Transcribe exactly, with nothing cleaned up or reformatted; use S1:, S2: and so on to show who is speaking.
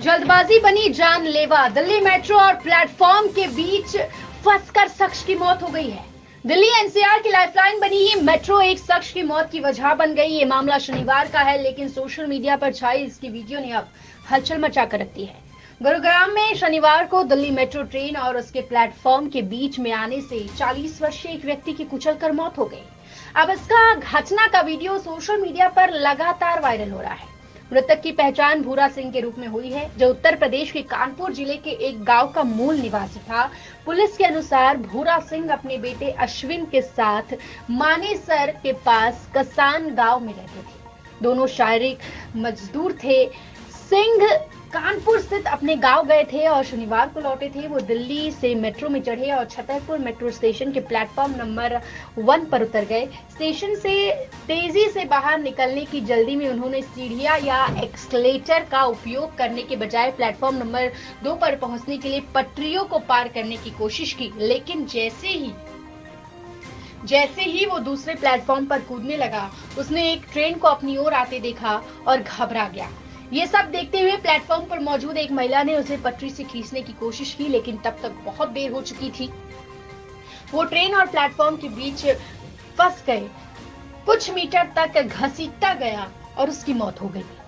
S1: जल्दबाजी बनी जानलेवा। दिल्ली मेट्रो और प्लेटफॉर्म के बीच फंसकर शख्स की मौत हो गई है। दिल्ली एनसीआर की लाइफलाइन बनी ये मेट्रो एक शख्स की मौत की वजह बन गई। ये मामला शनिवार का है, लेकिन सोशल मीडिया पर छाई इसकी वीडियो ने अब हलचल मचा कर रख दी है। गुरुग्राम में शनिवार को दिल्ली मेट्रो ट्रेन और उसके प्लेटफॉर्म के बीच में आने से चालीस वर्षीय एक व्यक्ति की कुचलकर मौत हो गई। अब इसका घटना का वीडियो सोशल मीडिया पर लगातार वायरल हो रहा है। मृतक की पहचान भूरा सिंह के रूप में हुई है, जो उत्तर प्रदेश के कानपुर जिले के एक गांव का मूल निवासी था। पुलिस के अनुसार भूरा सिंह अपने बेटे अश्विन के साथ मानेसर के पास कसान गांव में रहते थे। दोनों शारीरिक मजदूर थे। सिंह कानपुर स्थित अपने गांव गए थे और शनिवार को लौटे थे। वो दिल्ली से मेट्रो में चढ़े और छतरपुर मेट्रो स्टेशन के प्लेटफॉर्म नंबर वन पर उतर गए। स्टेशन से तेजी से बाहर निकलने की जल्दी में उन्होंने सीढ़ियां या एक्सकलेटर का उपयोग करने के बजाय प्लेटफॉर्म नंबर दो पर पहुंचने के लिए पटरियों को पार करने की कोशिश की, लेकिन जैसे ही जैसे ही वो दूसरे प्लेटफॉर्म पर कूदने लगा, उसने एक ट्रेन को अपनी ओर आते देखा और घबरा गया। ये सब देखते हुए प्लेटफॉर्म पर मौजूद एक महिला ने उसे पटरी से खींचने की कोशिश की, लेकिन तब तक बहुत देर हो चुकी थी। वो ट्रेन और प्लेटफॉर्म के बीच फंस गए। कुछ मीटर तक घसीटता गया और उसकी मौत हो गई।